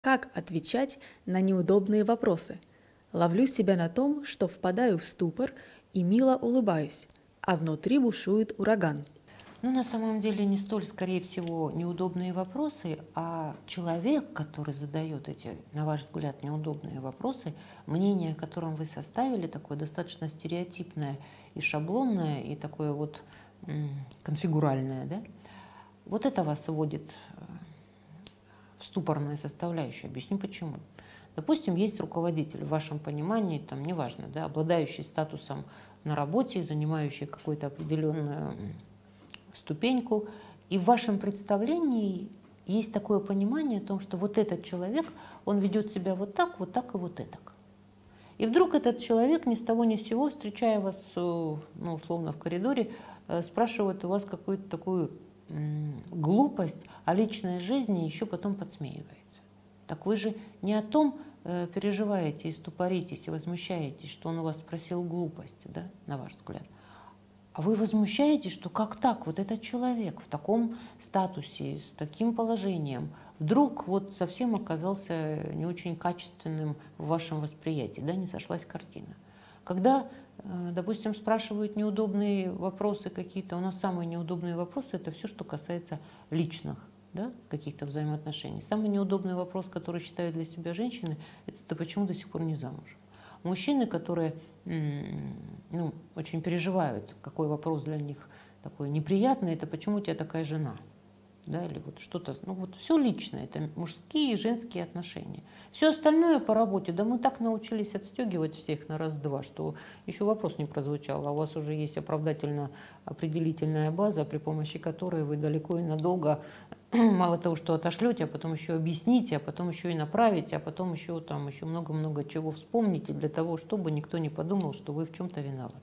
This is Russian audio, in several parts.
Как отвечать на неудобные вопросы? Ловлю себя на том, что впадаю в ступор и мило улыбаюсь, а внутри бушует ураган. Ну, на самом деле, не столь, скорее всего, неудобные вопросы, а человек, который задает эти, на ваш взгляд, неудобные вопросы, мнение, о котором вы составили, такое достаточно стереотипное и шаблонное, и такое вот конфигуральное, да? Вот это вас вводит в ступорную составляющую. Объясню почему. Допустим, есть руководитель в вашем понимании, там, неважно, да, обладающий статусом на работе, занимающий какую-то определенную ступеньку, и в вашем представлении есть такое понимание о том, что вот этот человек, он ведет себя вот так и вот так. И вдруг этот человек ни с того ни с сего, встречая вас, ну, условно, в коридоре, спрашивает у вас какую-то такую глупость о личной жизни, еще потом подсмеивается. Так вы же не о том переживаете и ступоритесь, и возмущаетесь, что он у вас спросил глупости, да, на ваш взгляд. А вы возмущаетесь, что как так, вот этот человек в таком статусе, с таким положением, вдруг вот совсем оказался не очень качественным в вашем восприятии, да, не сошлась картина. Когда, допустим, спрашивают неудобные вопросы какие-то, у нас самые неудобные вопросы – это все, что касается личных, да, каких-то взаимоотношений. Самый неудобный вопрос, который считают для себя женщины, это почему до сих пор не замужем. Мужчины, которые очень переживают, какой вопрос для них такой неприятный, это почему у тебя такая жена, да, или вот что-то, ну вот все личное, это мужские и женские отношения. Все остальное по работе, да мы так научились отстегивать всех на раз-два, что еще вопрос не прозвучал, а у вас уже есть оправдательно-определительная база, при помощи которой вы далеко и надолго мало того, что отошлете, а потом еще объясните, а потом еще и направите, а потом еще много-много чего вспомните для того, чтобы никто не подумал, что вы в чем-то виноваты.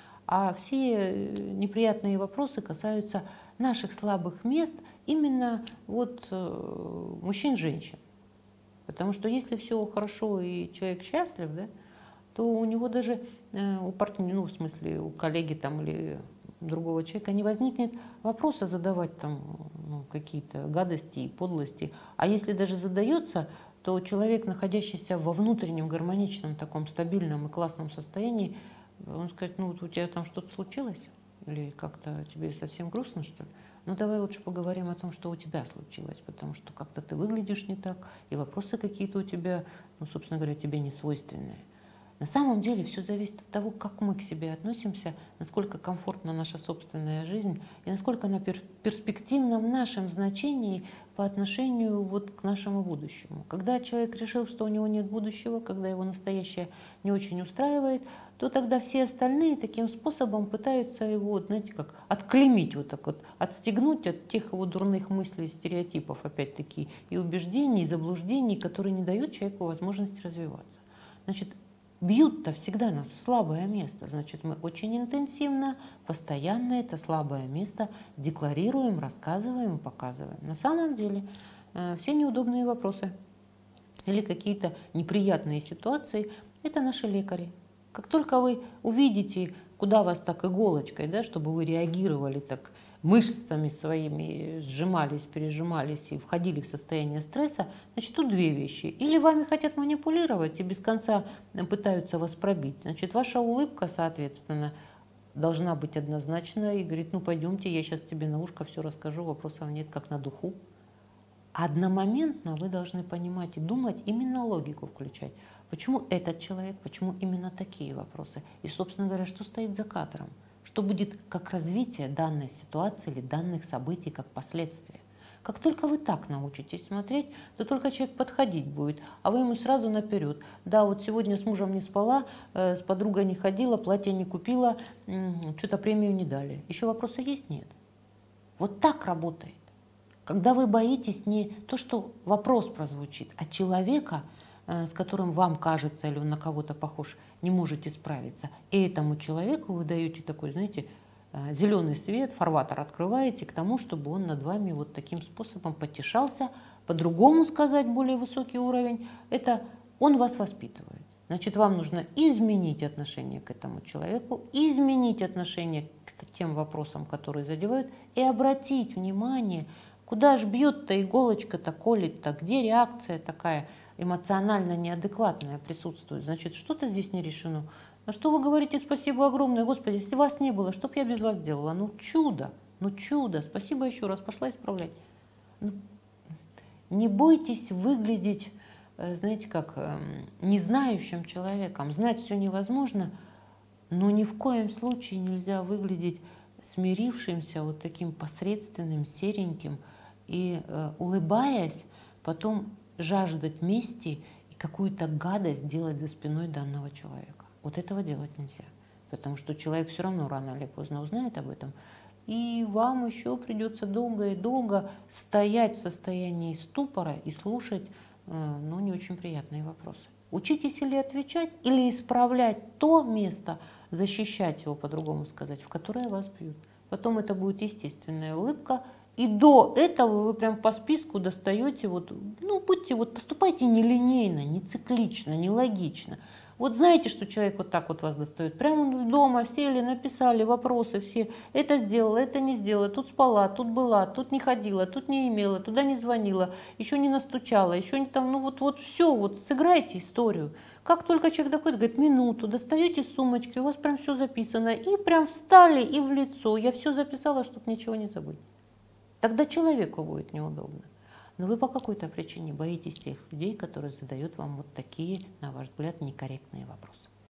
А все неприятные вопросы касаются наших слабых мест именно вот мужчин-женщин. Потому что если все хорошо и человек счастлив, да, то у него даже у партнера, ну, в смысле, у коллеги там или другого человека не возникнет вопроса задавать там какие-то гадости и подлости. А если даже задается, то человек, находящийся во внутреннем гармоничном, таком стабильном и классном состоянии, он скажет, ну вот у тебя там что-то случилось? Или как-то тебе совсем грустно, что ли? Ну давай лучше поговорим о том, что у тебя случилось, потому что как-то ты выглядишь не так, и вопросы какие-то у тебя, ну, собственно говоря, тебе не свойственные. На самом деле все зависит от того, как мы к себе относимся, насколько комфортна наша собственная жизнь и насколько она перспективна в нашем значении по отношению вот к нашему будущему. Когда человек решил, что у него нет будущего, когда его настоящее не очень устраивает, то тогда все остальные таким способом пытаются его, знаете, как отклемить, вот так вот, отстегнуть от тех его дурных мыслей, стереотипов, опять-таки, и убеждений, и заблуждений, которые не дают человеку возможности развиваться. Значит, бьют-то всегда нас в слабое место, значит, мы очень интенсивно, постоянно это слабое место декларируем, рассказываем, показываем. На самом деле все неудобные вопросы или какие-то неприятные ситуации – это наши лекари. Как только вы увидите, куда вас так иголочкой, да, чтобы вы реагировали так, мышцами своими сжимались, пережимались и входили в состояние стресса, значит, тут две вещи. Или вами хотят манипулировать и без конца пытаются вас пробить. Значит, ваша улыбка, соответственно, должна быть однозначна и говорит, ну пойдемте, я сейчас тебе на ушко все расскажу, вопросов нет, как на духу. Одномоментно вы должны понимать и думать, именно логику включать. Почему этот человек, почему именно такие вопросы? И, собственно говоря, что стоит за кадром? Что будет как развитие данной ситуации или данных событий как последствия? Как только вы так научитесь смотреть, то только человек подходить будет, а вы ему сразу наперед. Да, вот сегодня с мужем не спала, с подругой не ходила, платье не купила, что-то премию не дали. Еще вопросы есть? Нет. Вот так работает. Когда вы боитесь не то, что вопрос прозвучит, а человека, с которым вам кажется, или он на кого-то похож, не можете справиться. И этому человеку вы даете такой, знаете, зеленый свет, фарватер открываете к тому, чтобы он над вами вот таким способом потешался. По-другому сказать, более высокий уровень, это он вас воспитывает. Значит, вам нужно изменить отношение к этому человеку, изменить отношение к тем вопросам, которые задевают, и обратить внимание, Куда ж бьет-то иголочка-то, колет-то? Где реакция такая эмоционально неадекватная присутствует? Значит, что-то здесь не решено. На что вы говорите спасибо огромное? Господи, если вас не было, что бы я без вас делала? Ну чудо, ну чудо. Спасибо еще раз, пошла исправлять. Ну, не бойтесь выглядеть, знаете, как незнающим человеком. Знать все невозможно, но ни в коем случае нельзя выглядеть смирившимся, вот таким посредственным, сереньким, и, улыбаясь, потом жаждать мести и какую-то гадость делать за спиной данного человека. Вот этого делать нельзя, потому что человек все равно рано или поздно узнает об этом, и вам еще придется долго и долго стоять в состоянии ступора и слушать, ну, не очень приятные вопросы. Учитесь или отвечать, или исправлять то место, защищать его, по-другому сказать, в которое вас бьют. Потом это будет естественная улыбка, и до этого вы прям по списку достаете, вот, ну, будьте, вот, поступайте нелинейно, не циклично, не логично. Вот знаете, что человек вот так вот вас достает. Прямо дома сели, написали вопросы все. Это сделала, это не сделала, тут спала, тут была, тут не ходила, тут не имела, туда не звонила, еще не настучала, еще не там, ну вот все, вот сыграйте историю. Как только человек доходит, говорит, минуту, достаете сумочки, у вас прям все записано, и прям встали и в лицо. Я все записала, чтобы ничего не забыть. Тогда человеку будет неудобно. Но вы по какой-то причине боитесь тех людей, которые задают вам вот такие, на ваш взгляд, некорректные вопросы.